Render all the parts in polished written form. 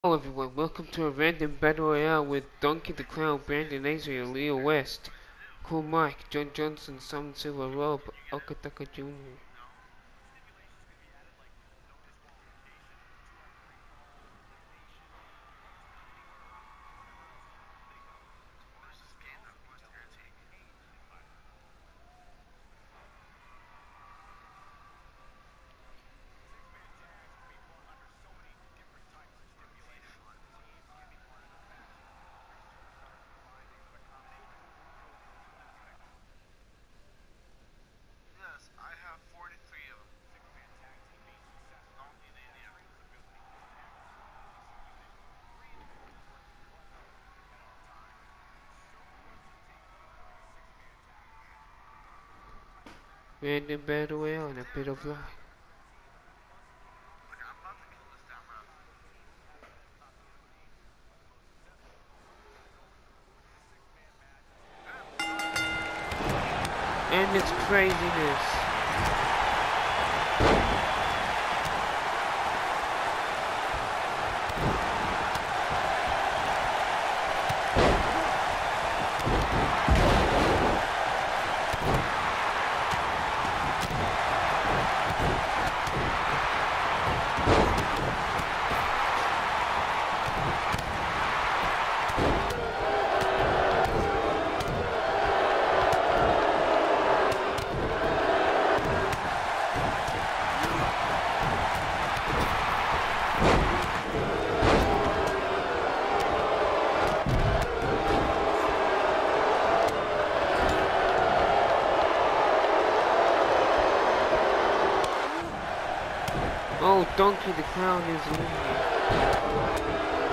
Hello everyone, welcome to a random battle royale with Donkey the Clown, Brandon Azrael, Leo West, Cool Mike, John Johnson, Simon Silver, Rob, Okataka Jr. Random battle royale and a bit of luck. And it's craziness. Oh, Donkey the Clown is leaving.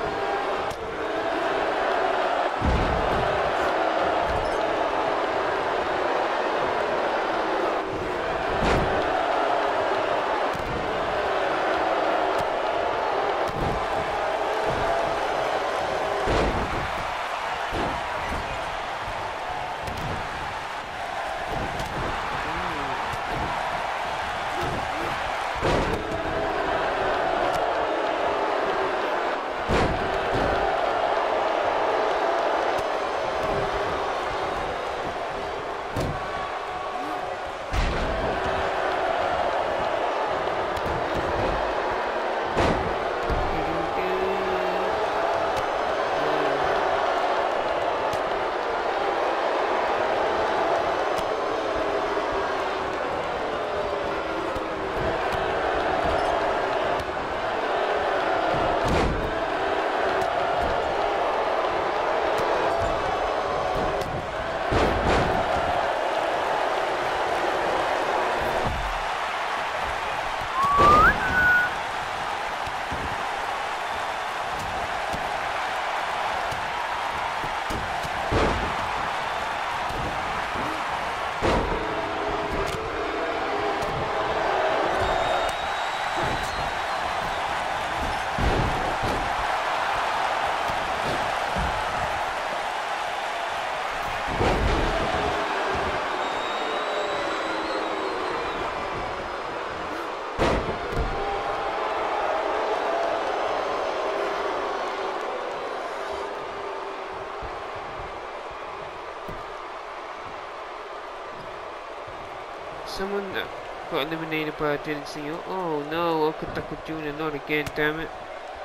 Someone got eliminated but I didn't see you. Oh no, Okataka Jr. not again, damn it.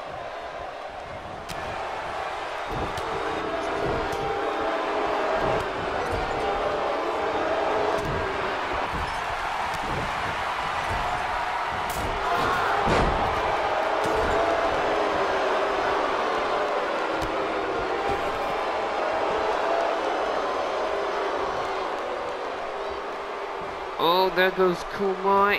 Oh, there goes Cool Mike.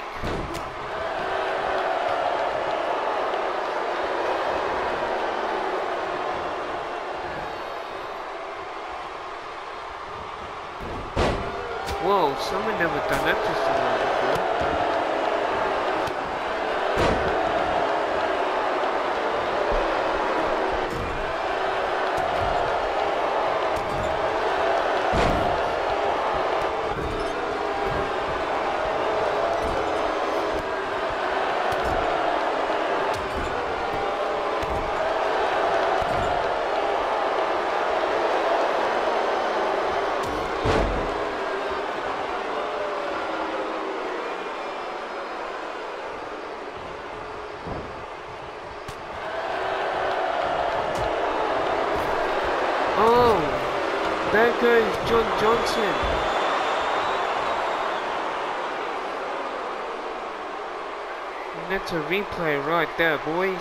Whoa, someone never done that to someone before. There goes John Johnson. And that's a replay right there, boys.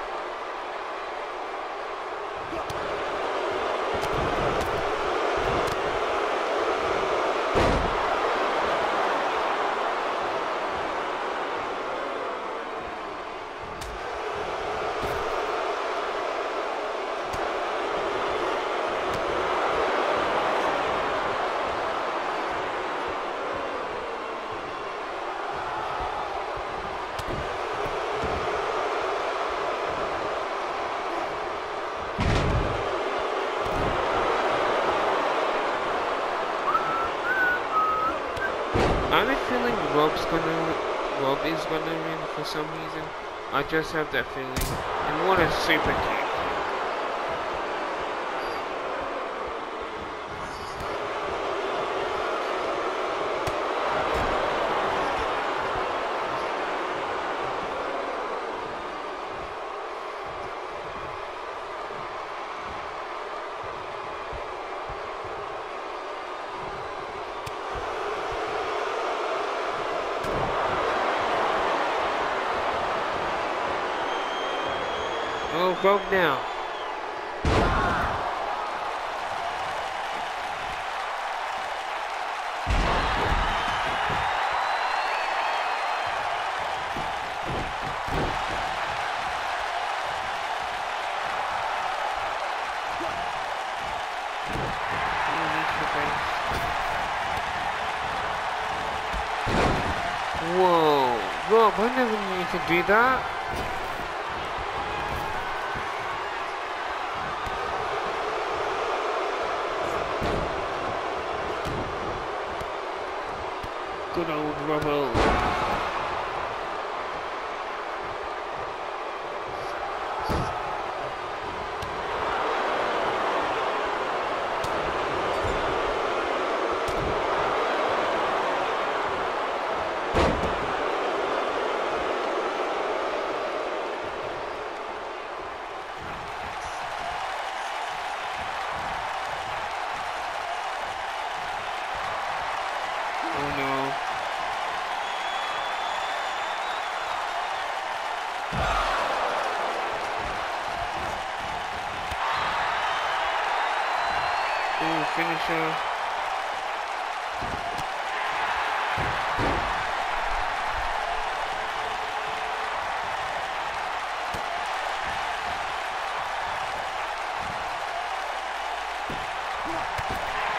I have a feeling Rob is gonna win for some reason. I just have that feeling. And what a super kick. Oh, Rob now. Whoa, Rob, I never knew you could do that. Good old Robbo. Oh no. Ooh, finisher.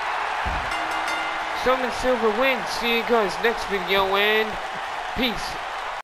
Simon Silver wins. See you guys next video and peace.